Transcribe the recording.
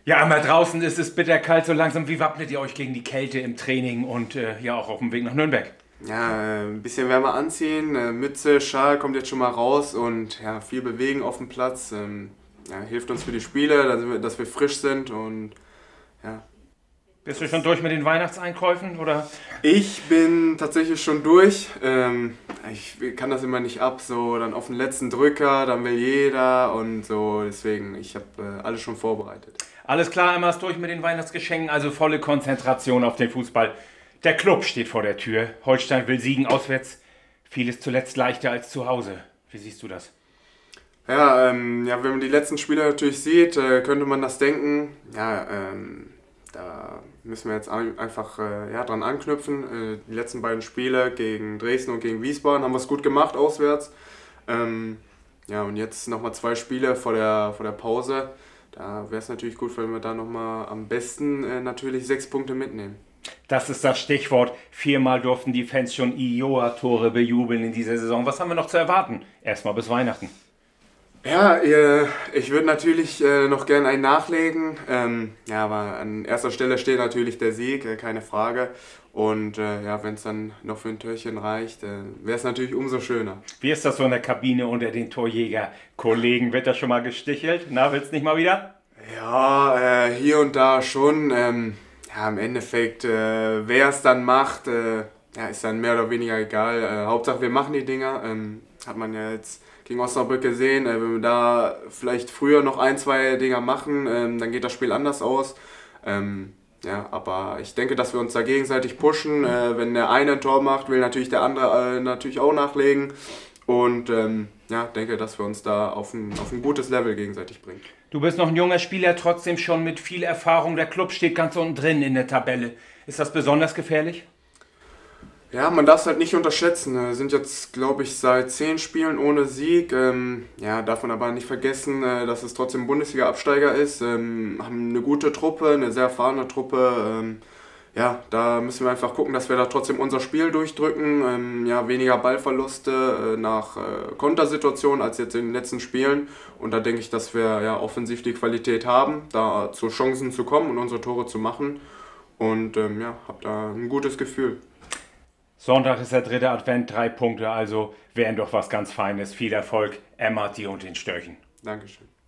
Ja, mal draußen ist es bitterkalt so langsam. Wie wappnet ihr euch gegen die Kälte im Training und ja auch auf dem Weg nach Nürnberg? Ja, ein bisschen wärmer anziehen, Mütze, Schal kommt jetzt schon mal raus und ja, viel bewegen auf dem Platz. Ja, hilft uns für die Spiele, dass wir frisch sind und ja. Bist du schon durch mit den Weihnachtseinkäufen oder? Ich bin tatsächlich schon durch. Ich kann das immer nicht ab, so dann auf den letzten Drücker, dann will jeder und so. Deswegen, ich habe alles schon vorbereitet. Alles klar, Emma ist durch mit den Weihnachtsgeschenken, also volle Konzentration auf den Fußball. Der Club steht vor der Tür. Holstein will siegen auswärts. Vieles zuletzt leichter als zu Hause. Wie siehst du das? Ja, wenn man die letzten Spiele natürlich sieht, könnte man das denken. Ja, da müssen wir jetzt einfach ja, dran anknüpfen. Die letzten beiden Spiele gegen Dresden und gegen Wiesbaden haben wir es gut gemacht auswärts. Ja, und jetzt nochmal 2 Spiele vor der Pause. Da wäre es natürlich gut, wenn wir da nochmal am besten natürlich 6 Punkte mitnehmen. Das ist das Stichwort. 4-mal durften die Fans schon Ioa-Tore bejubeln in dieser Saison. Was haben wir noch zu erwarten? Erstmal bis Weihnachten. Ja, ich würde natürlich noch gern einen nachlegen. Ja, aber an erster Stelle steht natürlich der Sieg, keine Frage. Und ja, wenn es dann noch für ein Törchen reicht, wäre es natürlich umso schöner. Wie ist das so in der Kabine unter den Torjäger-Kollegen? Wird da schon mal gestichelt? Na, willst nicht mal wieder? Ja, hier und da schon. Ja, im Endeffekt, wer es dann macht, ja, ist dann mehr oder weniger egal. Hauptsache, wir machen die Dinger. Hat man ja jetzt gegen Osnabrück gesehen. Wenn wir da vielleicht früher noch 1, 2 Dinger machen, dann geht das Spiel anders aus. Ja, aber ich denke, dass wir uns da gegenseitig pushen. Wenn der eine ein Tor macht, will natürlich der andere natürlich auch nachlegen. Und ja, denke, dass wir uns da auf ein gutes Level gegenseitig bringen. Du bist noch ein junger Spieler, trotzdem schon mit viel Erfahrung. Der Club steht ganz unten drin in der Tabelle. Ist das besonders gefährlich? Ja, man darf es halt nicht unterschätzen. Wir sind jetzt, glaube ich, seit 10 Spielen ohne Sieg. Ja, darf man aber nicht vergessen, dass es trotzdem ein Bundesliga-Absteiger ist. Haben eine gute Truppe, eine sehr erfahrene Truppe. Ja, da müssen wir einfach gucken, dass wir da trotzdem unser Spiel durchdrücken. Ja, weniger Ballverluste nach Kontersituationen als jetzt in den letzten Spielen. Und da denke ich, dass wir ja offensiv die Qualität haben, da zu Chancen zu kommen und unsere Tore zu machen. Und ja, habe da ein gutes Gefühl. Sonntag ist der dritte Advent, 3 Punkte, also wären doch was ganz Feines. Viel Erfolg, Emma, dir und den Störchen. Dankeschön.